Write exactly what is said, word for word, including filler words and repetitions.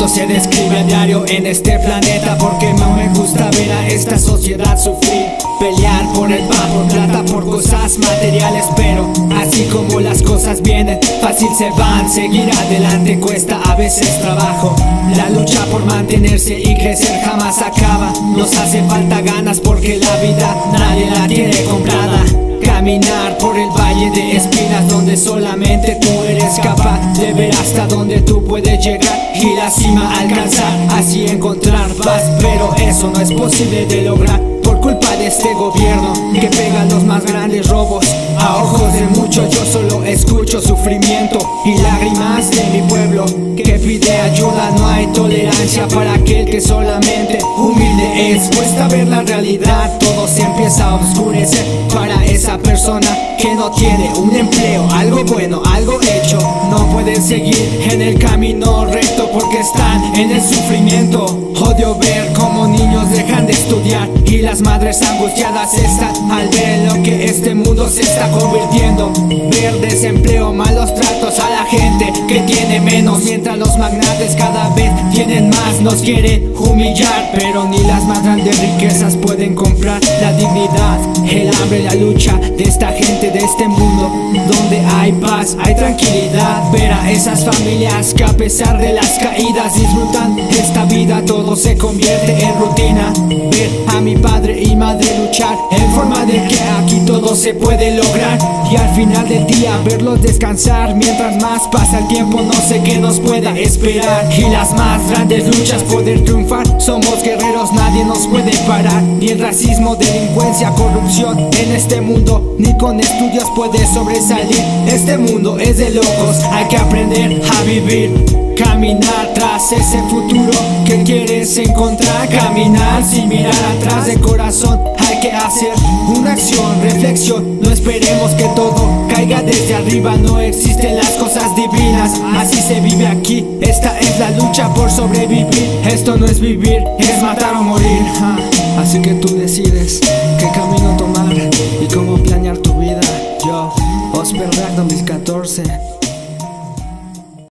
mundo se describe a diario en este planeta, porque no me gusta ver a esta sociedad sufrir. Pelear por el pan, por plata, por cosas materiales, pero así como las cosas vienen, fácil se van. Seguir adelante cuesta a veces trabajo. La lucha por mantenerse y crecer jamás acaba. Nos hace falta ganas porque la vida nadie la tiene comprada. Caminar por el valle de espinas donde solamente tú eres capaz de ver hasta donde tú puedes llegar y la cima alcanzar, así encontrar paz. Pero eso no es posible de lograr por culpa de este gobierno que pega los más grandes robos. A ojos de muchos yo solo escucho sufrimiento y lágrimas de mi pueblo que pide ayuda. No hay tolerancia para aquel que solamente humilde es. Cuesta ver la realidad, todo se empieza a oscurecer para esa persona que no tiene un empleo, algo bueno, algo hecho. No pueden seguir en el camino recto porque están en el sufrimiento. Odio ver cómo niños dejan de estudiar y las madres angustiadas están al ver en lo que este mundo se está convirtiendo. Ver desempleo, malos tratos a la gente que tiene menos, mientras los magnates cada vez tienen más. Nos quieren humillar, pero ni las más grandes riquezas pueden comprar la dignidad, el hambre, la lucha de esta gente, de este mundo donde hay paz, hay tranquilidad. Ver a esas familias que a pesar de las caídas disfrutan esta vida, todo se convierte en rutina. Ver a mi padre y madre luchar en forma de que aquí todo se puede lograr, y al final del día verlos descansar. Mientras más pasa el tiempo no sé qué nos pueda esperar, y las más grandes luchas poder triunfar. Somos guerreros, nadie nos puede parar, ni el racismo, delincuencia, corrupción en este mundo, ni con estudios puede sobresalir. Este mundo es de locos, hay que aprender a vivir. Caminar tras ese futuro que quieres encontrar. Caminar sin mirar atrás, de corazón hay que hacer una acción, reflexión. No esperemos que todo caiga desde arriba, no existen las cosas divinas. Así se vive aquí, esta es la lucha por sobrevivir. Esto no es vivir, es matar o morir. Así que tú decides qué camino tomar y cómo planear tu vida. Yo, Osper Rag dos mil catorce.